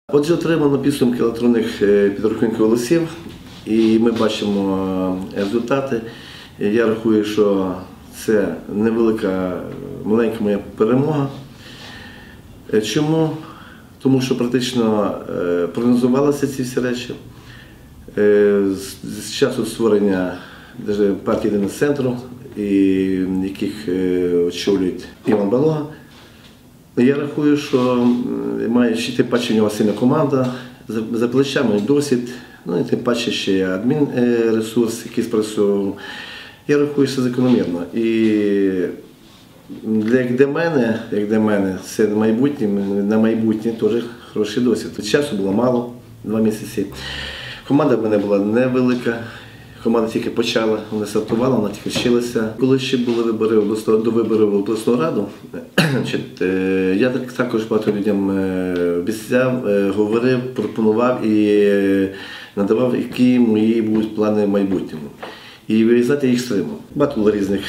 Отже, отримано підсумки електронних підрахунків голосів і ми бачимо результати. Я рахую, що це невелика, маленька моя перемога. Чому? Тому що практично прогнозувалися ці всі речі. З часу створення партії «Єдиного центру», яких очолює Іван Балога, я рахую, що маючи тим паче в нього сильна команда, за плечами досвід, ну і тим паче ще адмінресурс, який спрацьовував. Я рахую, що це закономірно. І як для мене, це на майбутнє теж хороший досвід. Часу було мало, 2 місяці. Команда в мене була невелика. Команда тільки почала, вона стартувала, вона тільки вчилася. Коли ще були вибори до виборів в обласну раду, я також багато людям обіцяв, говорив, пропонував і надавав, які мої будуть плани в майбутньому. І вирізати їх стримав. Багато було різних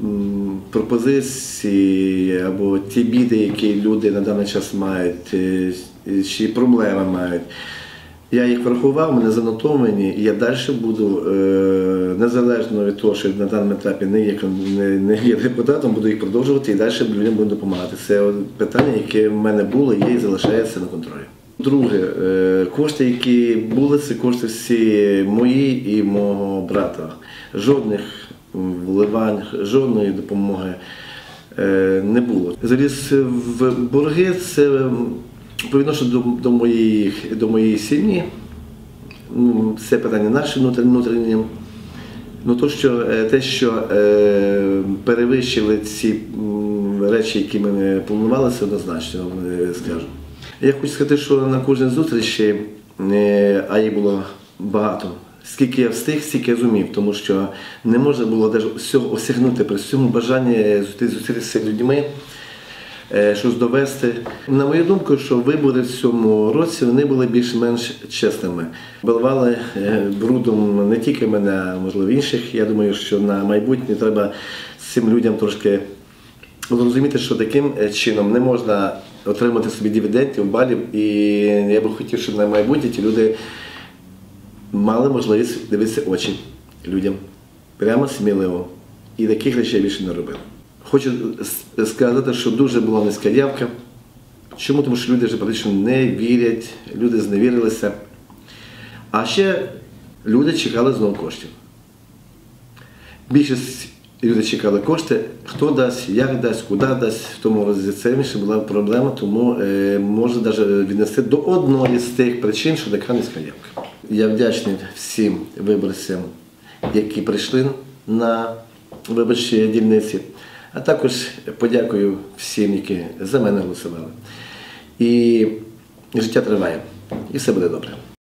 пропозицій або ті біди, які люди на даний час мають, чи проблеми мають. Я їх врахував, мене занотовані, і я далі буду, незалежно від того, що на даному етапі не є депутатом, буду їх продовжувати і далі людям буду допомагати. Це питання, яке в мене було, є і залишається на контролі. Друге, кошти, які були, це кошти всі мої і мого брата. Жодних вливань, жодної допомоги не було. Заліз в борги, це по відношенню до моєї сім'ї, це питання наше внутрішнє. Те, що перевищили ці речі, які ми планували, це однозначно скажу. Я хочу сказати, що на кожній зустрічі, а їх було багато, скільки я встиг, стільки я зумів, тому що не можна було навіть всього осягнути при всьому бажанні зустрітися з людьми, щось довести. На мою думку, що вибори в цьому році вони були більш-менш чесними. Виливали брудом не тільки мене, а можливо інших. Я думаю, що на майбутнє треба цим людям трошки зрозуміти, що таким чином не можна отримати собі дивідендів, балів. І я би хотів, щоб на майбутнє ті люди мали можливість дивитися очі людям. Прямо сміливо. І таких речей більше не робили. Хочу сказати, що дуже була низька явка. Чому? Тому що люди вже практично не вірять, люди зневірилися. А ще люди чекали знову коштів. Більшість людей чекали кошти, хто дасть, як дасть, куди дасть. В тому разі це більше була проблема, тому можна навіть віднести до одної з тих причин, що така низька явка. Я вдячний всім виборцям, які прийшли на виборчі дільниці. А також подякую всім, які за мене голосували. І життя триває, і все буде добре.